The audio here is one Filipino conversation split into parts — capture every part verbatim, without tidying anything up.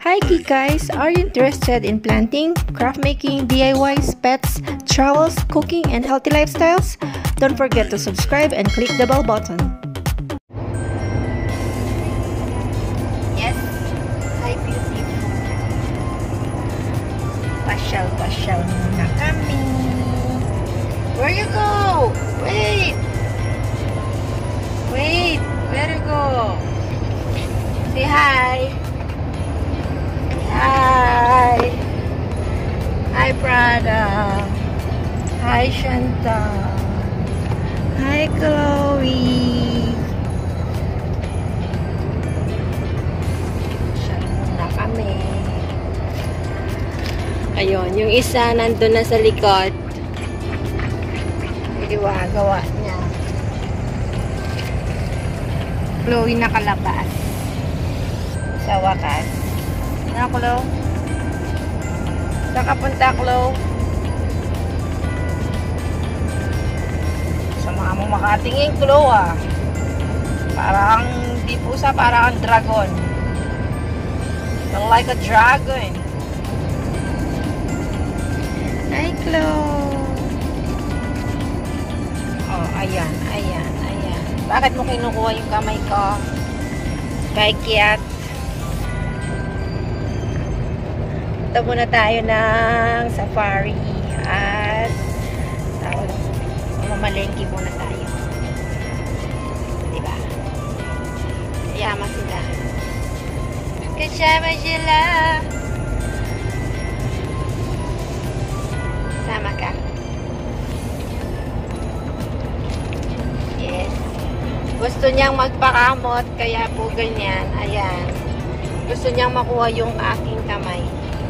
Hi guys, are you interested in planting, craft making, D I Ys, pets, travels, cooking, and healthy lifestyles? Don't forget to subscribe and click the bell button. Yes, hi beautiful. Pasyal, pasyal muna kami. Where you go? Wait. Wait, where you go? Say hi. Hi. Hi, Prada. Hi, Shanta. Hi, Chloe. Siya na kami. Ayun, yung isa nandun na sa likod. Diba, gawa niya. Chloe nakalabas. Sa wakas. Na, Chloe? Saan ka punta, Chloe? Sa mga mo makatingin, Chloe, ah. Parang, di pusa, parang ang dragon. You're like a dragon. Hi, Chloe. Oh, ayan, ayan, ayan. Bakit mo kinukuha yung kamay ko? Bakit? Punta muna tayo ng safari at tawag, mamalengke muna tayo. Diba? Yama sila. Kasama sila. Sama ka. Yes. Gusto niyang magpakamot kaya po ganyan. Ayan. Gusto niyang makuha yung aking kamay.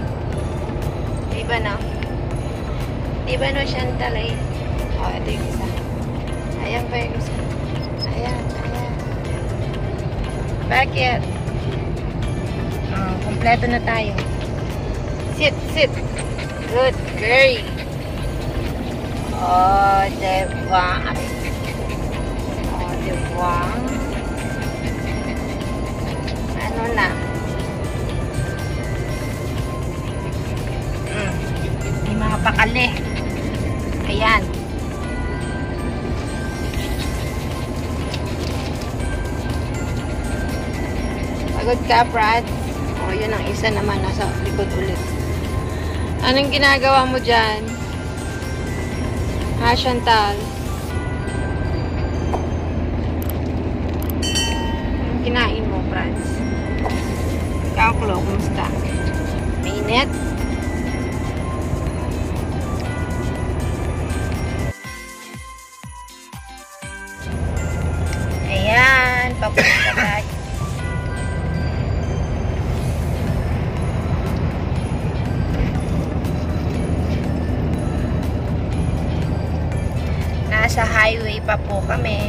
Diba no? Diba no, Chantal eh? O, ito yung isa. Ayan pa yung isa. Ayan, ayan. Bakit? O, kompleto na tayo. Sit, sit. Good girl. O, diba? O, diba? Ano na? Mga pakali. Ayan. Pagod ka, Brad? O, yun ang isa naman. Nasa likod ulit. Anong ginagawa mo dyan? Ha, Chantal? Anong kinain mo, Brad? Ikaw, Chloe, kumusta? Mainit? Ayan, papunta tayo. Nasa highway pa po kami.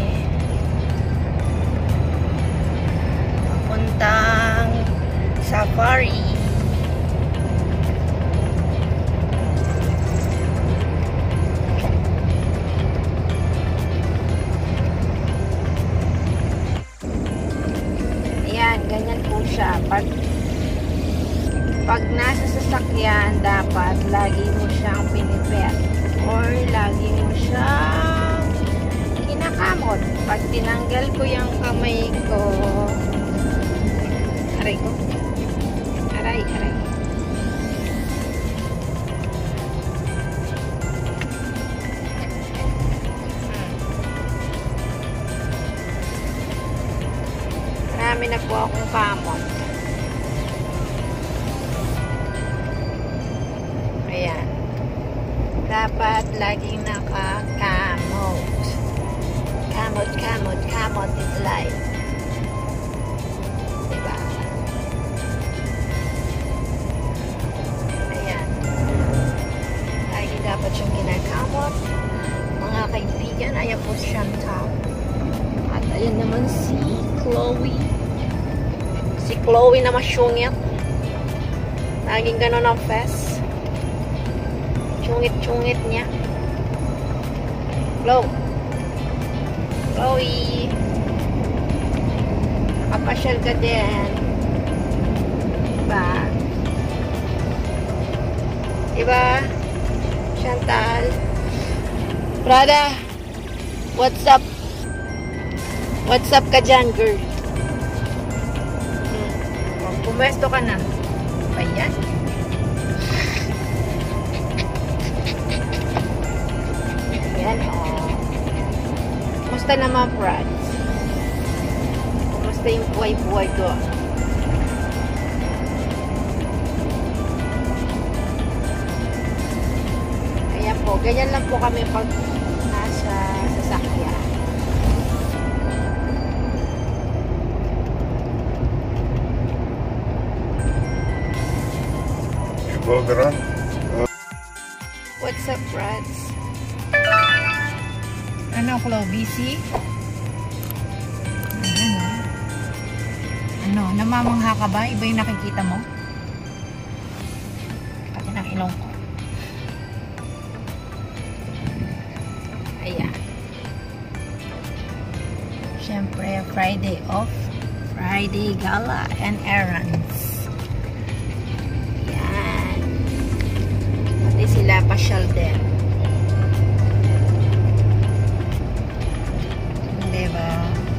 Papuntang safari. Ganyan po siya. Pag, pag nasa sasakyan, dapat lagi mo siyang pinipet. Or lagi mo siyang kinakamot. Pag tinanggal ko yung kamay ko, aray ko. Aray, aray. Marami na po akong kamot. Ayan. Dapat laging naka-kamot. Kamot, kamot, kamot is life. Diba? Ayan. Lagi dapat siyang kinakamot. Mga kaibigan, ayan po siyang top. At ayan naman si Chloe. Si Chloe na masyungit. Laging gano'n ang fest. Chungit-chungit niya. Chloe. Chloe. Nakapasyal ka din. Diba? Diba? Chantal. Prada, what's up? What's up ka dyan, girl? Hmm. Pumesto ka na. Ayan. Ayan, oh. Kumusta naman, Prad? Kumusta yung buhay-buhay ko? Ayan po. Ganyan lang po kami pag nasa sasakyan. What's up, Brads? Ano, Chloe? Busy? Ano? Ano? Namamangha ka ba? Iba yung nakikita mo? Pati ng ilong ko. Ayan. Siyempre, Friday off. Friday gala and errands. Sila pasyal din. Diba?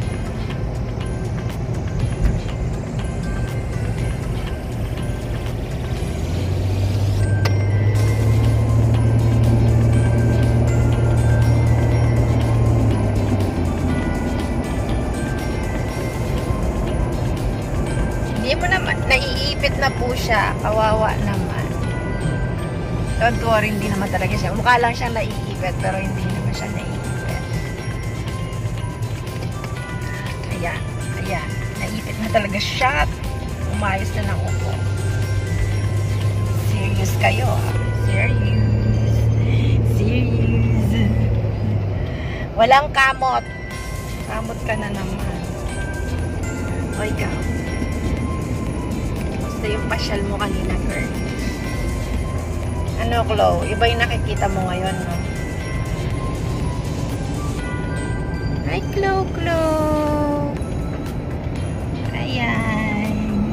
Hindi mo naman, naiipit na po siya. Kawawa naman. Don't worry, hindi naman talaga siya. Mukha lang siyang naiipit, pero hindi naman siya naiipit. Ayan, ayan. Naiipit na talaga siya. Umayos na ng upo. Serious kayo, ah. Serious. Serious. Walang kamot. Kamot ka na naman. O, ikaw. Basta yung pasyal mo kanina, girl. Ano, Chloe? Iba yung nakikita mo ngayon, no? Hi, Chloe, Chloe! Ayan.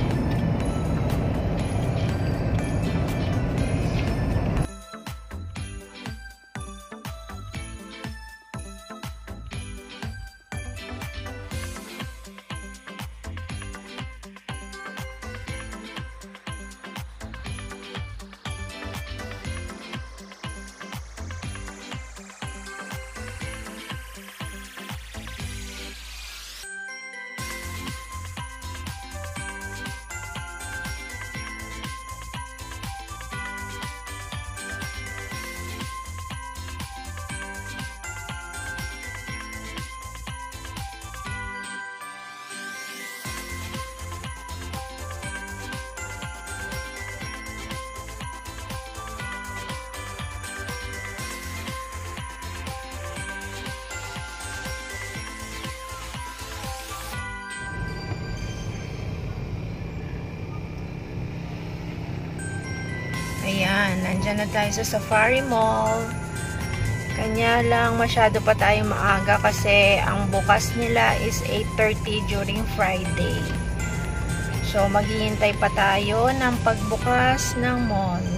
Ayan, nandyan na tayo sa Safari Mall. Kanya lang masyado pa tayo maaga kasi ang bukas nila is eight thirty during Friday. So, maghihintay pa tayo ng pagbukas ng mall.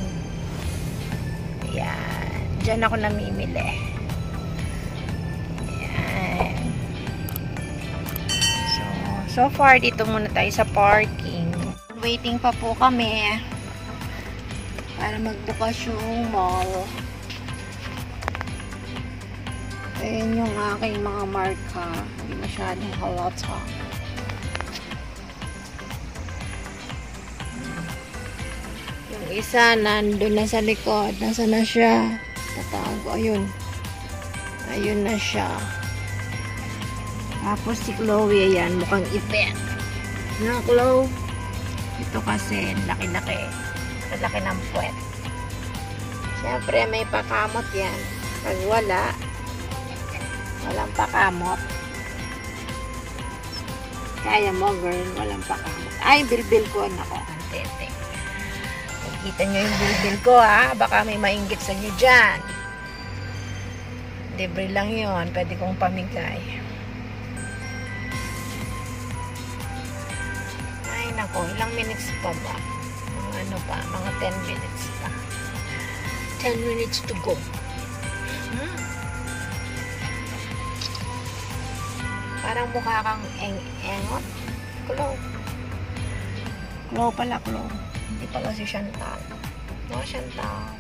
Ayan. Diyan ako namimili. Ayan. So, so far, dito muna tayo sa parking. Waiting pa po kami para magbukas yung mall. Ayan yung aking mga marka. Hindi masyadong halata. Yung isa nandun na sa likod. Nasa na siya? Tatago. Ayun. Ayun na siya. Tapos si Chloe, ayan. Mukhang ipin. No, Chloe? Ito kasi laki-laki. Laki ng puwet. Siyempre, may pakamot yan. Pag wala, walang pakamot. Kaya mo, girl, walang pakamot. Ay, bilbil ko. Nako, antete. Kita nyo yung bilbil ko, ha? Baka may mainggit sa nyo dyan. Libre lang yun. Pwede kong pamigay. Ay, nako. Ilang minutes pa ba? Mga ano pa? Mga ten minutes pa. ten minutes to go. Hmm. Parang mukha kang eng-engot. Klo. Klo pala, Klo. Hindi pala si Chantal. No, Chantal.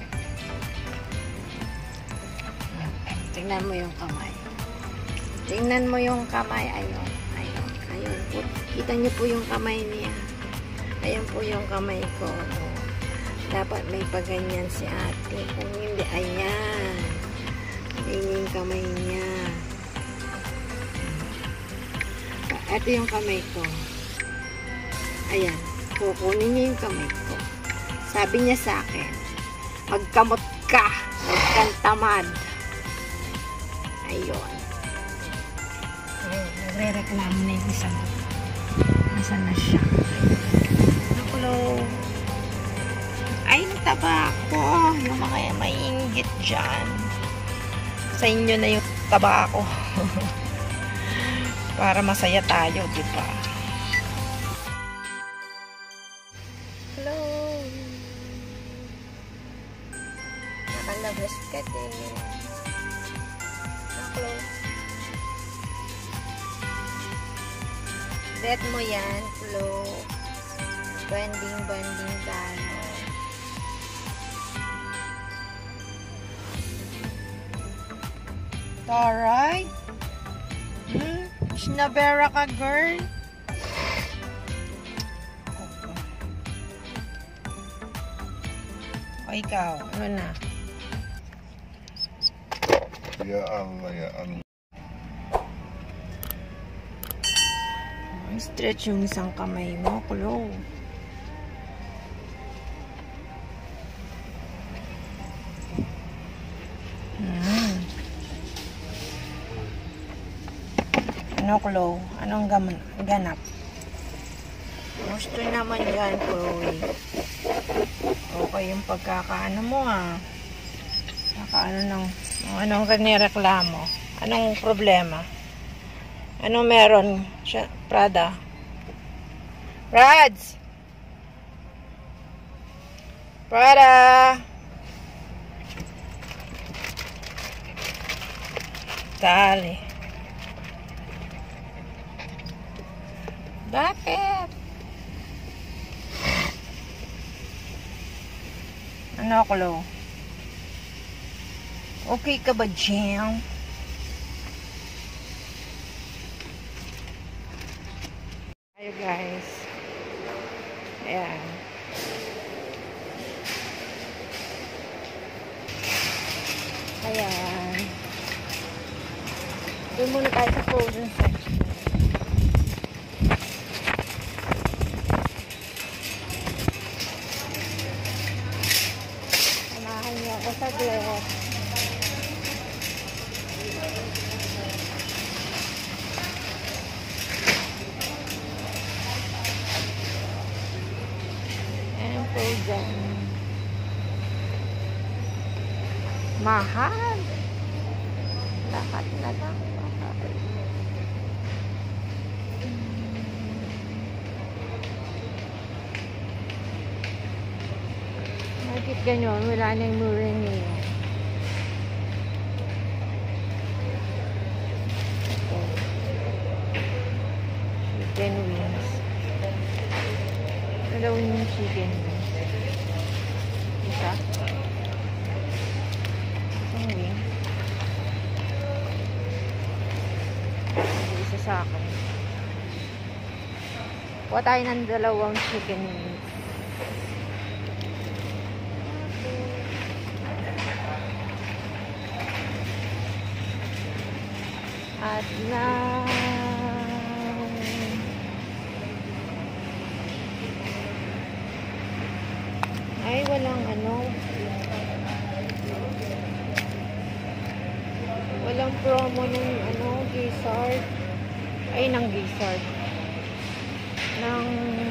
Tingnan mo yung kamay. Tingnan mo yung kamay. Ayun. Ayun. Ayun. Kita niyo po yung kamay niya. Ayun po yung kamay ko. Dapat may paganyan si ate. Kung hindi, ayan. Ayun yung kamay niya. Ito yung kamay ko. Ayan. Kukunin niya yung kamay ko. Sabi niya sa akin, magkamot ka. Huwag kang tamad. Ayun. Ayun. Nagre-reklamo na yung isa. Nasaan na siya? Hello. Ay, taba ko. Yung mga may inggit dyan. Sa inyo na yung taba ko. Para masaya tayo, di ba? Hello. Nakalabas ka din. Hello. Bet mo yan, Flo. Banding-banding tayo. Taray? Hmm? Sinabera ka, girl? O ikaw, ano na? Ya Allah, ya Allah. Stretch yung isang kamay mo, Klo. Hmm. Ano, Klo? Anong ganap? Gusto naman yan, Chloe. Okay yung pagkakaano mo, ah. Kakaano ng... Anong kanireklamo? Anong problema? Anong meron? Prada? Prads! Prada! Dali. Bakit? Ano, Klo? Okay ka ba, Jam? Ayo, guys. Ayan. Ayan. Doon muna tayo sa frozen section. Samahan niyo ako sa dress. And frozen. Mahal. Lahat na lang. Bakit ganyan? Wala na yung mura niyo. Chicken wings. Ano daw yung chicken wings? Isa? Isang wing. Isa sa akin. Kuha tayo ng dalawang chicken wings. At na ay walang ano walang promo ng ano gizzard ay ng gizzard ng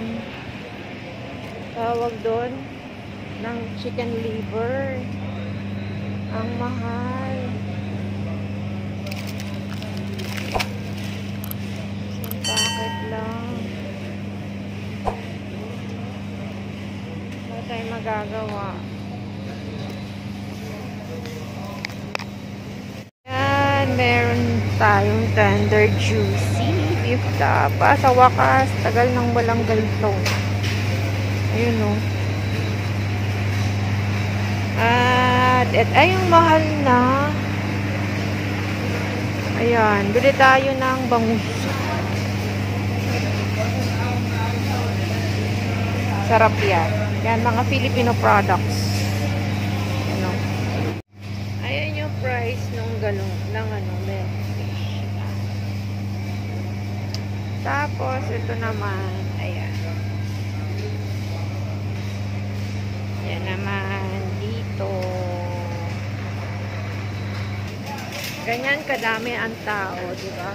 tawag doon ng chicken liver. Ang mahal. Bakit lang? Wala tayong magagawa. tayong tender juicy beef tapa. Sa wakas, tagal nang walang ganito. Ayun o. At, at ay, yung mahal na. Ayan, bili tayo ng bangus. Sarap yan. Yan, mga Filipino products. Ano? Ayan yung price nung galong, ng ano, milk fish. Tapos, ito naman, ayan. Ayan naman, dito. Ganyan kadami ang tao, di ba?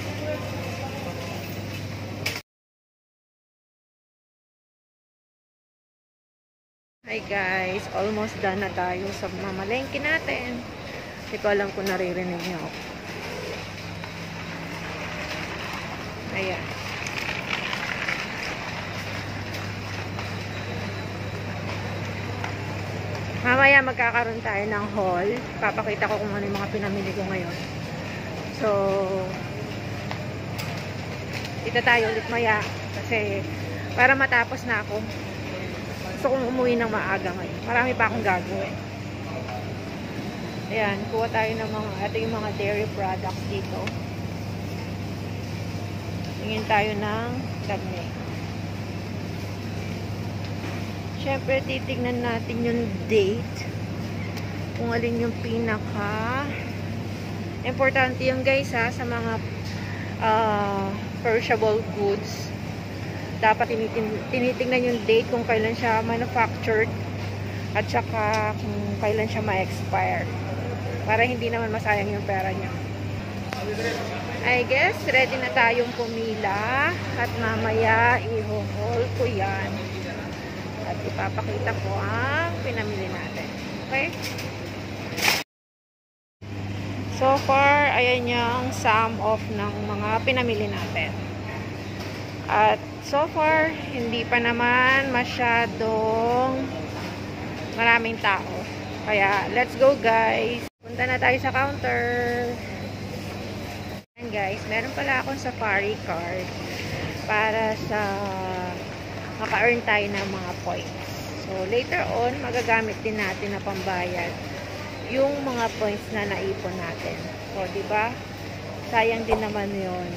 Hi guys, almost done na tayo sa mamalengke natin. Hindi ko alam kung naririnig niyo ako. Ayan. Mamaya magkakaroon tayo ng haul. Papakita ko kung ano yung mga pinamili ko ngayon. So, dito tayo ulit maya. Kasi, para matapos na ako. Gusto kong umuwi ng maaga ngayon. Marami pa akong gagawin. Ayan, kuha tayo ng mga, ito yung mga dairy products dito. Tingin tayo ng karne. Siyempre, titignan natin yung date. Kung alin yung pinaka importante yung guys ha, sa mga uh, perishable goods. Dapat tinitingnan yung date kung kailan siya manufactured at saka kung kailan siya ma-expire para hindi naman masayang yung pera niya. I guess ready na tayong pumila at mamaya i-haul ko yan at ipapakita ko ang pinamili natin. Okay? So far, ayan yung sum of ng mga pinamili natin. At so far, hindi pa naman masyadong maraming tao. Kaya, let's go guys. Punta na tayo sa counter. And guys, meron pala akong safari card para sa maka-earn tayo ng mga points. So, later on, magagamit din natin na pambayad yung mga points na naipon natin. So, diba? Sayang din naman yun.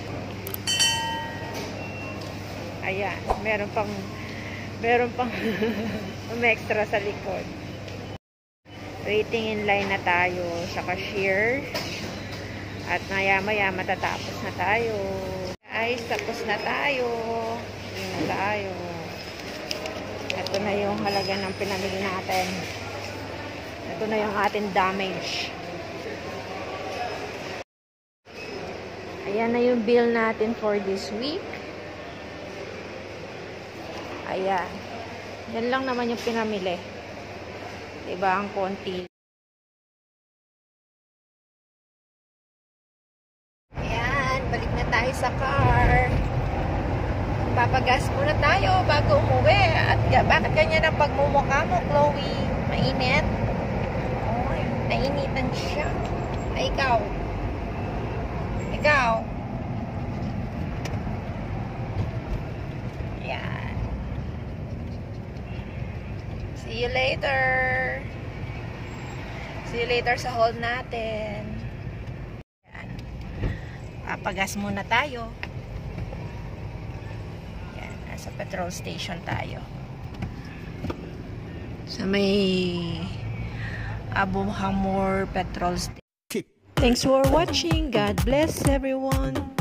Ayan, meron pang meron pang extra sa likod. Waiting in line na tayo sa cashier. At maya maya matatapos na tayo. Guys, tapos na tayo. Hindi na tayo. Ito na yung halaga ng pinamili natin. Ito na yung ating damage. Ayan na yung bill natin for this week. Ayan. Yan lang naman yung pinamili. Diba? Ang konti. Ayan. Balik na tayo sa car. Papagas muna tayo bago umuwi. At bakit ganyan ang pagmumukha mo, Chloe? Mainit? Oh, nainitan siya. Ay, ikaw. Ikaw. See you later. See you later sa haul natin. Yan. Papagas muna tayo. Yan. Nasa petrol station tayo. Sa may Abu Hamur petrol station. Thanks for watching. God bless everyone.